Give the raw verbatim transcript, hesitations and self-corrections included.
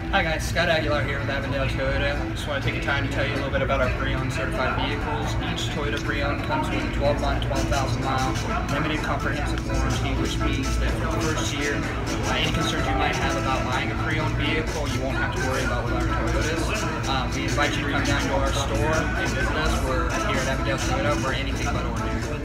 Hi guys, Scott Aguilar here with Avondale Toyota. I just want to take a time to tell you a little bit about our pre-owned certified vehicles. Each Toyota pre-owned comes with a twelve month, twelve thousand mile limited comprehensive warranty, which means that for the first year, uh, any concerns you might have about buying a pre-owned vehicle, you won't have to worry about with our Toyotas. Um, we invite you to come down to our store and visit us. We're here at Avondale Toyota. We're anything but ordinary.